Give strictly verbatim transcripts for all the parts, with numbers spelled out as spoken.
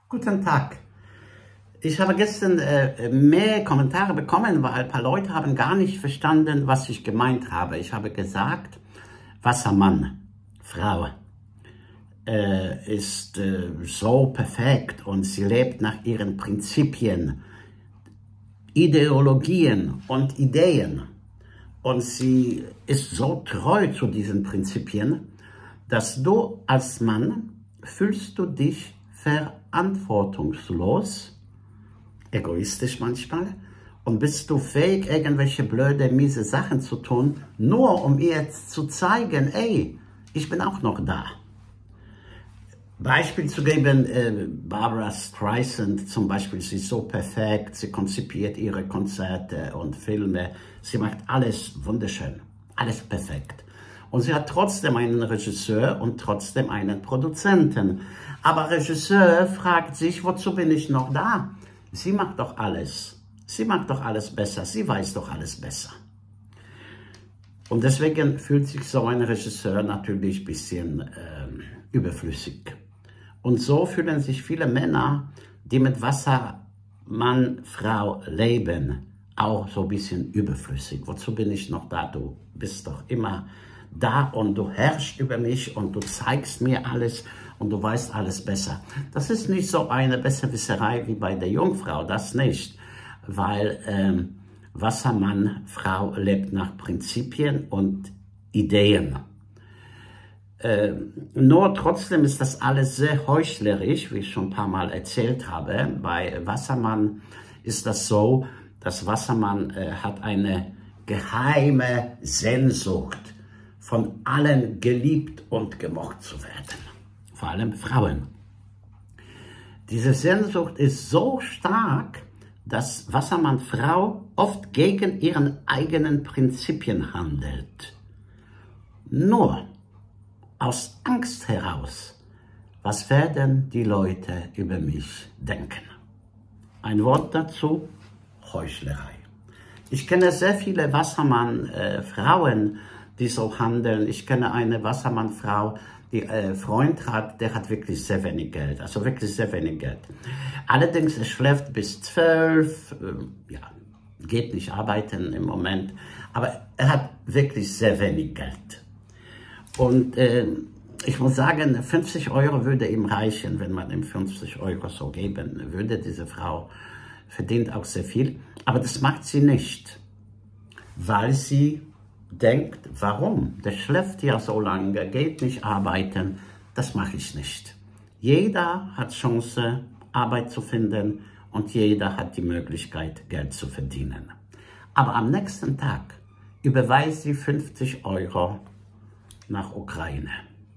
Guten Tag. Ich habe gestern äh, mehr Kommentare bekommen, weil ein paar Leute haben gar nicht verstanden, was ich gemeint habe. Ich habe gesagt, Wassermann, Frau, äh, ist äh, so perfekt und sie lebt nach ihren Prinzipien, Ideologien und Ideen. Und sie ist so treu zu diesen Prinzipien, dass du als Mann fühlst du dich verantwortungslos, egoistisch manchmal, und bist du fähig, irgendwelche blöde, miese Sachen zu tun, nur um ihr jetzt zu zeigen, ey, ich bin auch noch da. Beispiel zu geben, äh, Barbra Streisand zum Beispiel, sie ist so perfekt, sie konzipiert ihre Konzerte und Filme, sie macht alles wunderschön, alles perfekt. Und sie hat trotzdem einen Regisseur und trotzdem einen Produzenten. Aber Regisseur fragt sich, wozu bin ich noch da? Sie macht doch alles. Sie macht doch alles besser. Sie weiß doch alles besser. Und deswegen fühlt sich so ein Regisseur natürlich ein bisschen äh, überflüssig. Und so fühlen sich viele Männer, die mit Wassermann, Frau leben, auch so ein bisschen überflüssig. Wozu bin ich noch da? Du bist doch immer da und du herrschst über mich und du zeigst mir alles und du weißt alles besser. Das ist nicht so eine Besserwisserei wie bei der Jungfrau, das nicht, weil ähm, Wassermann, Frau lebt nach Prinzipien und Ideen. Ähm, nur trotzdem ist das alles sehr heuchlerisch, wie ich schon ein paar Mal erzählt habe. Bei Wassermann ist das so, dass Wassermann äh, hat eine geheime Sehnsucht, von allen geliebt und gemocht zu werden, vor allem Frauen. Diese Sehnsucht ist so stark, dass Wassermann Frau oft gegen ihren eigenen Prinzipien handelt. Nur aus Angst heraus, was werden die Leute über mich denken? Ein Wort dazu, Heuchlerei. Ich kenne sehr viele Wassermann-Frauen, die so handeln. Ich kenne eine Wassermann-Frau, die einen Freund hat, der hat wirklich sehr wenig Geld, also wirklich sehr wenig Geld. Allerdings, er schläft bis zwölf, äh, ja, geht nicht arbeiten im Moment, aber er hat wirklich sehr wenig Geld. Und äh, ich muss sagen, fünfzig Euro würde ihm reichen, wenn man ihm fünfzig Euro so geben würde. Diese Frau verdient auch sehr viel, aber das macht sie nicht, weil sie denkt, warum? Der schläft ja so lange, geht nicht arbeiten, das mache ich nicht. Jeder hat Chance, Arbeit zu finden und jeder hat die Möglichkeit, Geld zu verdienen. Aber am nächsten Tag überweist sie fünfzig Euro nach Ukraine.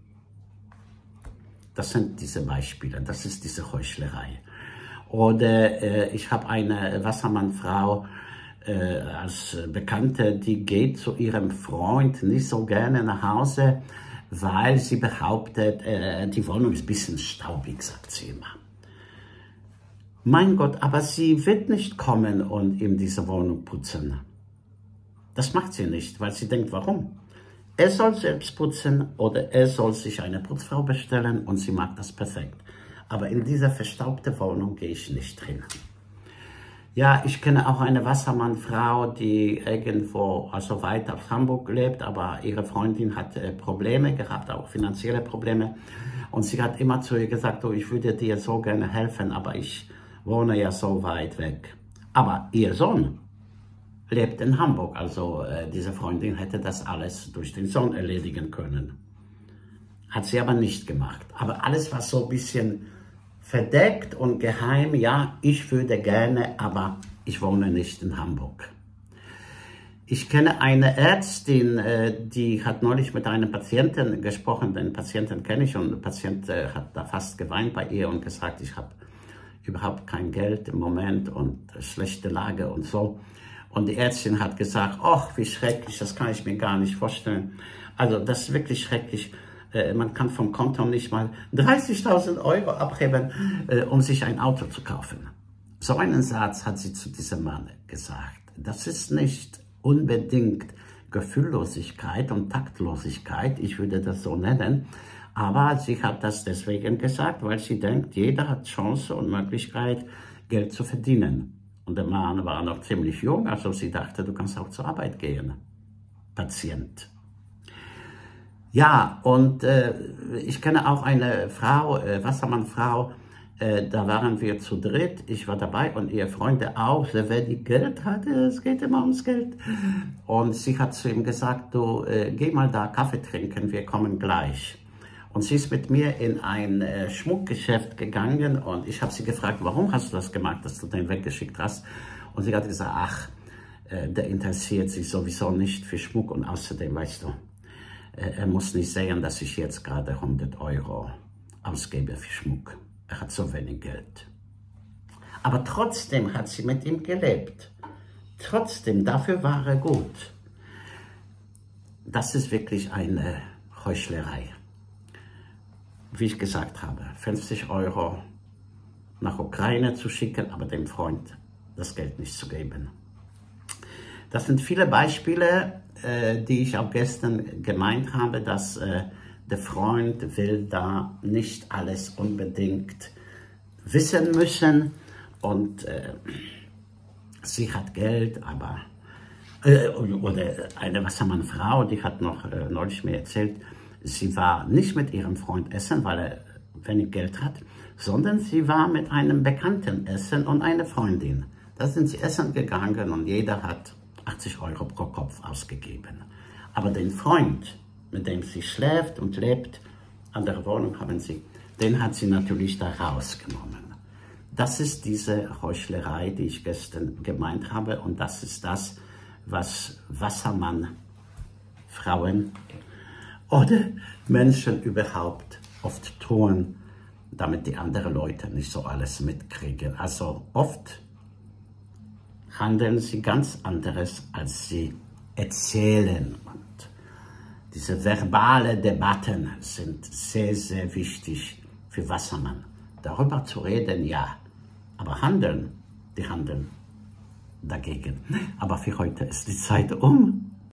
Das sind diese Beispiele, das ist diese Heuchlerei. Oder äh, ich habe eine Wassermann-Frau, Äh, als Bekannte, die geht zu ihrem Freund nicht so gerne nach Hause, weil sie behauptet, äh, die Wohnung ist ein bisschen staubig, sagt sie immer. Mein Gott, aber sie wird nicht kommen und ihm diese Wohnung putzen. Das macht sie nicht, weil sie denkt, warum? Er soll selbst putzen oder er soll sich eine Putzfrau bestellen und sie macht das perfekt. Aber in diese verstaubte Wohnung gehe ich nicht drin. Ja, ich kenne auch eine Wassermann-Frau, die irgendwo, also weit aus Hamburg lebt, aber ihre Freundin hat äh, Probleme gehabt, auch finanzielle Probleme. Und sie hat immer zu ihr gesagt, oh, ich würde dir so gerne helfen, aber ich wohne ja so weit weg. Aber ihr Sohn lebt in Hamburg, also äh, diese Freundin hätte das alles durch den Sohn erledigen können. Hat sie aber nicht gemacht. Aber alles war so ein bisschen verdeckt und geheim, ja, ich würde gerne, aber ich wohne nicht in Hamburg. Ich kenne eine Ärztin, die hat neulich mit einem Patienten gesprochen, den Patienten kenne ich und der Patient hat da fast geweint bei ihr und gesagt, ich habe überhaupt kein Geld im Moment und schlechte Lage und so. Und die Ärztin hat gesagt, ach, wie schrecklich, das kann ich mir gar nicht vorstellen. Also das ist wirklich schrecklich. Man kann vom Konto nicht mal dreißigtausend Euro abheben, äh, um sich ein Auto zu kaufen. So einen Satz hat sie zu diesem Mann gesagt. Das ist nicht unbedingt Gefühllosigkeit und Taktlosigkeit, ich würde das so nennen, Aber sie hat das deswegen gesagt, weil sie denkt, jeder hat Chance und Möglichkeit, Geld zu verdienen. Und der Mann war noch ziemlich jung, also sie dachte, du kannst auch zur Arbeit gehen. Patient. Ja, und äh, ich kenne auch eine Frau, äh, Wassermann-Frau, äh, da waren wir zu dritt, ich war dabei und ihre Freunde auch, wer die Geld hatte, es geht immer ums Geld. Und sie hat zu ihm gesagt, du, äh, geh mal da Kaffee trinken, wir kommen gleich. Und sie ist mit mir in ein äh, Schmuckgeschäft gegangen und ich habe sie gefragt, warum hast du das gemacht, dass du den weggeschickt hast? Und sie hat gesagt, ach, äh, der interessiert sich sowieso nicht für Schmuck und außerdem, weißt du, er muss nicht sehen, dass ich jetzt gerade hundert Euro ausgebe für Schmuck. Er hat so wenig Geld. Aber trotzdem hat sie mit ihm gelebt. Trotzdem, dafür war er gut. Das ist wirklich eine Heuchlerei. Wie ich gesagt habe, fünfzig Euro nach Ukraine zu schicken, aber dem Freund das Geld nicht zu geben. Das sind viele Beispiele, die ich auch gestern gemeint habe, dass äh, der Freund will da nicht alles unbedingt wissen müssen und äh, sie hat Geld, aber äh, oder eine Wassermann-Frau, die hat noch äh, neulich mir erzählt, sie war nicht mit ihrem Freund essen, weil er wenig Geld hat, sondern sie war mit einem Bekannten essen und einer Freundin. Da sind sie essen gegangen und jeder hat achtzig Euro pro Kopf ausgegeben. Aber den Freund, mit dem sie schläft und lebt, andere Wohnung haben sie, den hat sie natürlich da rausgenommen. Das ist diese Heuchlerei, die ich gestern gemeint habe und das ist das, was Wassermann-Frauen oder Menschen überhaupt oft tun, damit die anderen Leute nicht so alles mitkriegen. Also oft handeln sie ganz anderes, als sie erzählen. Und diese verbale Debatten sind sehr, sehr wichtig für Wassermann. Darüber zu reden, ja, aber handeln, die handeln dagegen. Aber für heute ist die Zeit um.